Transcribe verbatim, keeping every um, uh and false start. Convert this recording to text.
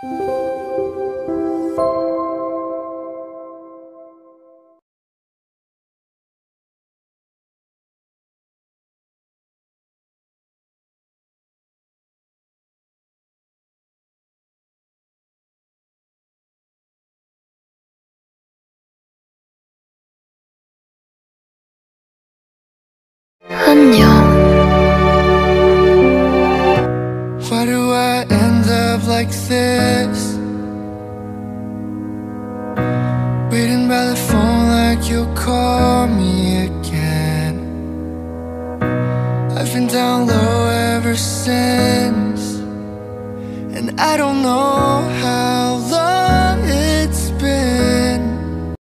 안녕. Why do I end up like this? Waiting by the phone like you'll call me again. I've been down